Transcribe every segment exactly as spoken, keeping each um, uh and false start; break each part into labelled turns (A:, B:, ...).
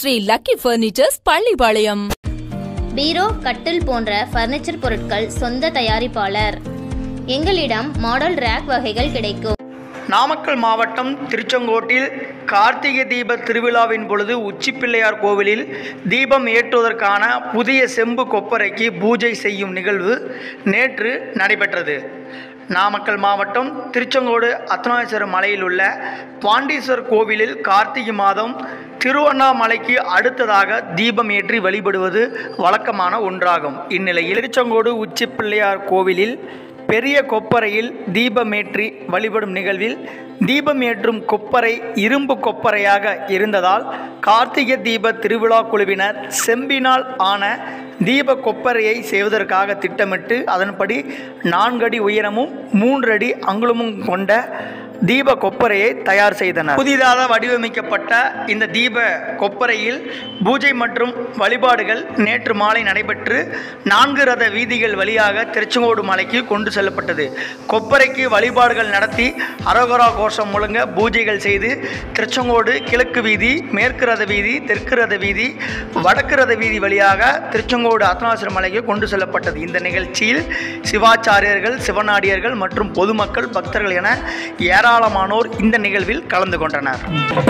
A: Sri lucky furnitures Pallipalayam.
B: பீரோ, கட்டில் போன்ற பர்னிச்சர் பொருட்கள் சொந்த தயாரிப்பாளர். எங்களிடம் மாடல் ரேக் வகைகள் கிடைக்கும்.
C: நாமக்கல் மாவட்டம் திருச்செங்கோட்டில் கார்த்திகை தீப திருவிழாவின் பொழுது உச்சிப்பிள்ளையார் கோவிலில் தீபம் ஏற்றுவதற்கான புதிய செம்பு கொப்பரைக்கு பூஜை செய்யும் நிகழ்வு நேற்று நடைபெற்றது. நாமக்கல் மாவட்டம் திருச்செங்கோடு அர்த்தநாரீஸ்வரர் மலையில் உள்ள பாண்டீஸ்வரர் கோவிலில் கார்த்திகை மாதம் திருவண்ணாமலைக்கு அடுத்ததாக தீபம் ஏற்றி வழிபடுவது வழக்கமான ஒன்றாகும். இந்நிலையில் திருச்செங்கோடு உச்சிப்பிள்ளையார் கோவிலில் பெரிய கொப்பரையில் தீபமேற்றி வழிபடும் நிகழ்வில் தீபம் ஏற்றும் கொப்பரை இரும்பு கொப்பரையாக இருந்ததால் கார்த்திகை தீப திருவிழா குழுவினர் செம்பினால் ஆன தீப கொப்பரையை செய்வதற்காக திட்டமிட்டு அதன்படி நான்கு அடி உயரமும் மூன்று அடி அங்குலமும் கொண்ட தீப கொப்பரையை தயார் செய்தனர். புதிதாக வடிவமைக்கப்பட்ட இந்த தீப கொப்பரையில் பூஜை மற்றும் வழிபாடுகள் நேற்று மாலை நடைபெற்று நான்கு ரத வீதிகள் வழியாக திருச்செங்கோடு மலைக்கு கொண்டு செல்லப்பட்டது. கொப்பரைக்கு வழிபாடுகள் நடத்தி அரோகரா கோஷம் முழங்க பூஜைகள் செய்து திருச்செங்கோடு கிழக்கு வீதி, மேற்கு ரத வீதி, தெற்கு ரத வீதி, வடக்கு ரத வீதி வழியாக திருச்செங்கோடு அர்த்தநாரீஸ்வரர் மலைக்கு கொண்டு செல்லப்பட்டது. இந்த நிகழ்ச்சியில் சிவாச்சாரியர்கள், சிவனாடியர்கள் மற்றும் பொதுமக்கள், பக்தர்கள் என ஏராளமான ஏராளமானோர் இந்த நிகழ்வில் கலந்து கொண்டனர்.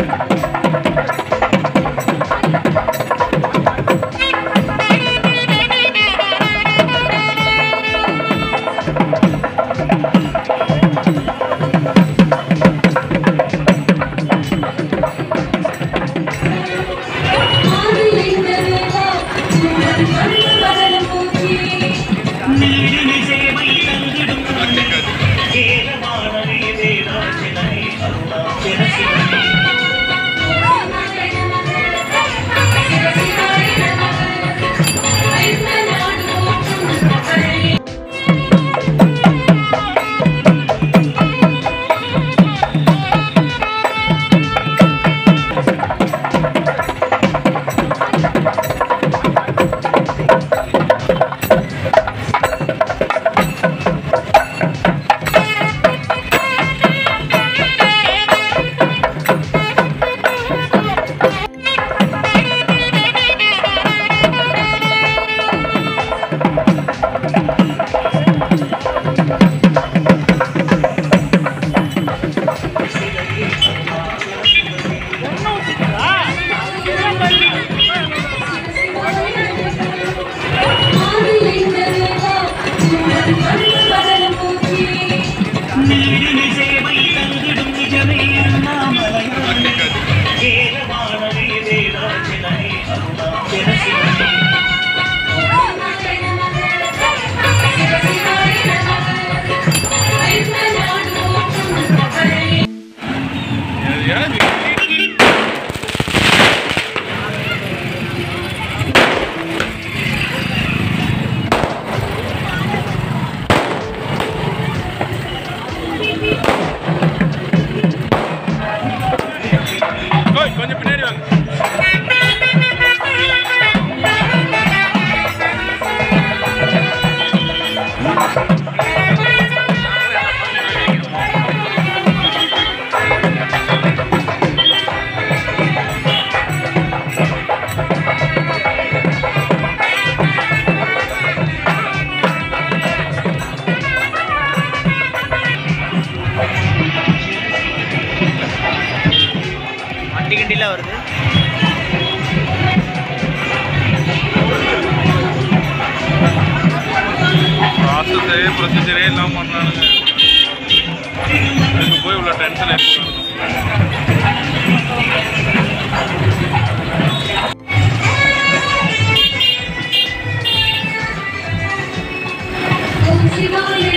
C: கொஞ்சம் பின்னாடி வாங்க. வண்டி கண்டில வருது. ப்ராசஸே ப்ரொசீஜரே எல்லாம் பண்ணுறானுங்க. இதுக்கு போய் உள்ள டென்ஷன் இருக்கு.
D: Shiva